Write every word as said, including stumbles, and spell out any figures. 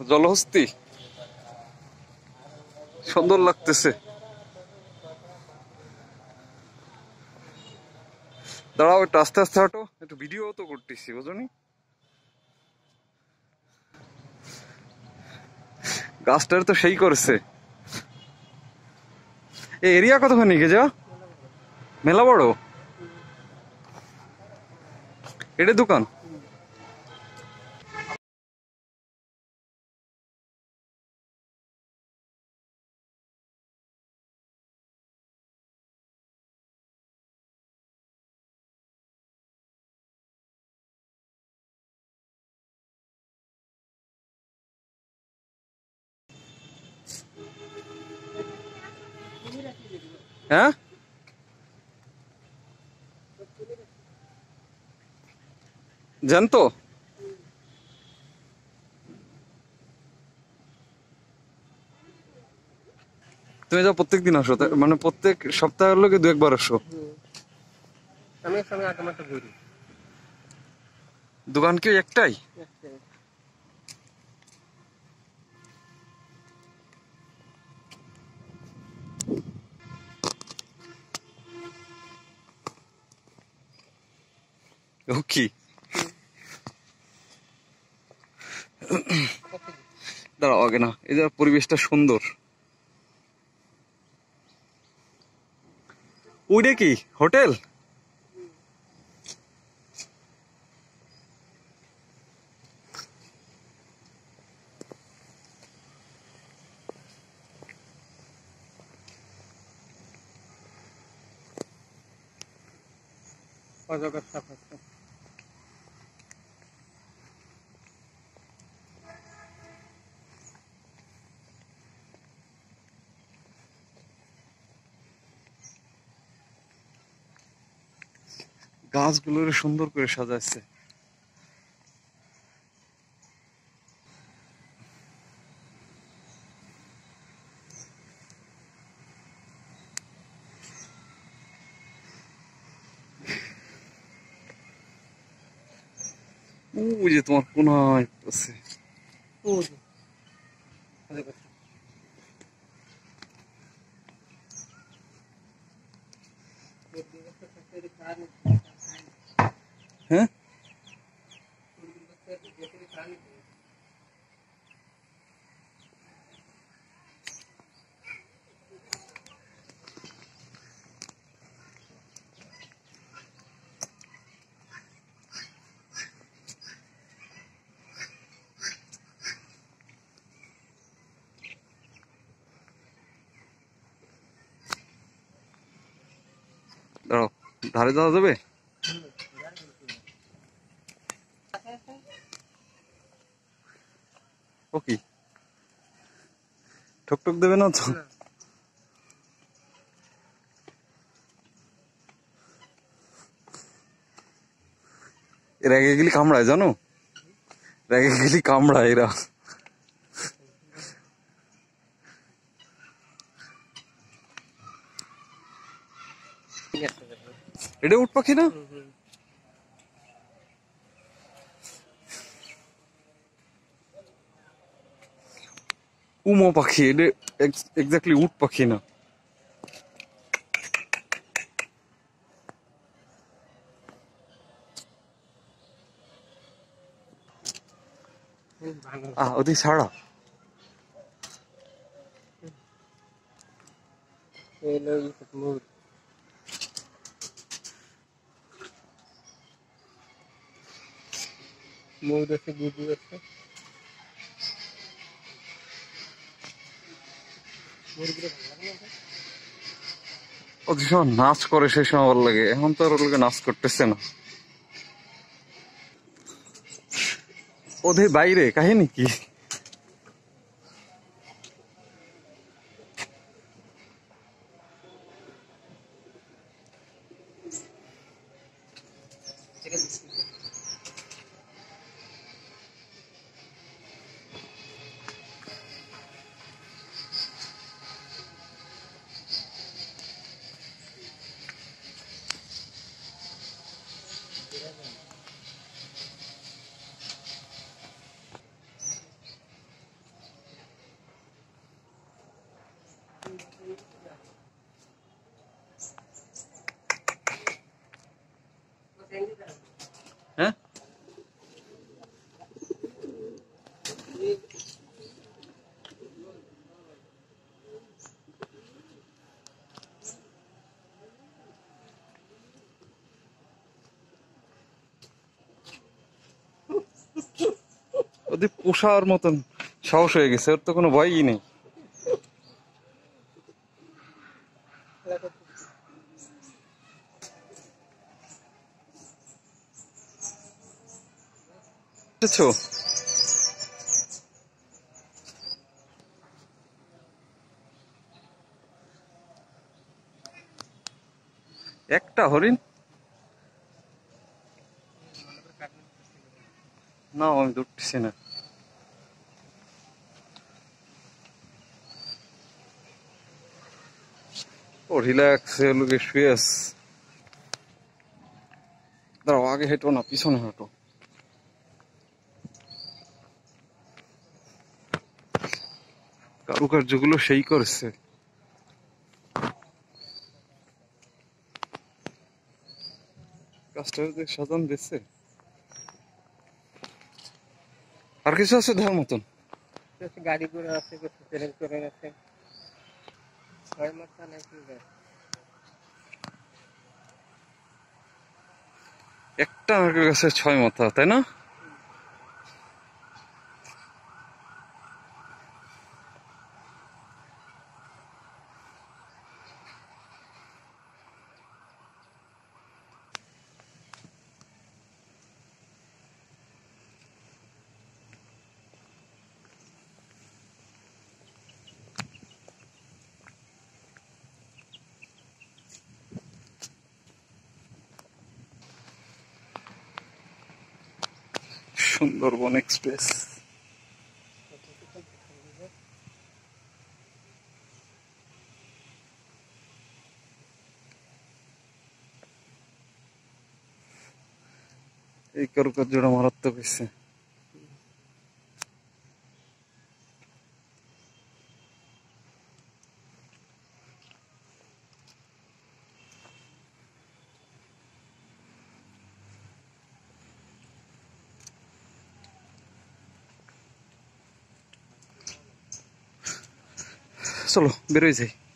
জলহস্তি সুন্দর লাগতেছে। দাঁড়াও একটু আস্তে আস্তে হাঁটো, একটু ভিডিও তো করতেছি বুঝনি। গাছটার তো সেই করেছে। এই এরিয়া কতখানি গে যা মেলা বড় এটা দোকান। হ্যাঁ জানতো তুমি যা প্রত্যেক দিন আসো, মানে প্রত্যেক সপ্তাহের লোকে দু একবার আসো। দোকান কি একটাই? ও কি দাঁড়াও আগে না, এই পরিবেশটা সুন্দর। ওইটা কি হোটেল? অজগর সাপ আছে। গাছগুলোর সুন্দর করে সাজাচ্ছে। ওই যে তোমার কোনায় আছে হ্যাঁ দাঁড়াও ধারে যাওয়া যাবে? ও কি ঠকঠক দেবে না তো? এর আগে গেলি কামড়ায় জানো, রেগে গেলি কামড়ায় এরা। এটা উট পাখি না? উমো পাখি, এটা এক্স্যাক্টলি উট পাখি না। আহ ওদিক ছাড়া ময়ূর আছে, গুজু আছে। ও যে সময় নাচ করে সেই সময় ভালো লাগে, এখন তো আর ওর নাচ করতেছে না। ওদের বাইরে কাহিনী কি? ওদের পোষার মতন সাহস হয়ে গেছে, ওর তো কোনো ভয়ই নেই। বুঝেছো? একটা হরিণ না, আমি ধরতেছি না। ও রিল্যাক্স লোকে শুয়ে আছে। দাঁড়াও, আগে হেঁটো না পিছনে হাঁটো। কারুকার্যগুলো সেই করেছে। কাজটা সাজান দিচ্ছে। আর কিছু আছে দেখার মতন? গাড়ি করে আছে, ট্রেন করে আছে, ছয় মাথা নাকি একটা নারকেল গাছের ছয় মাথা, তাই না? সুন্দরবন এক্সপ্রেস। এই কারুকার্যটা মারাত্মক হয়েছে। চলো বেরোয় যাই।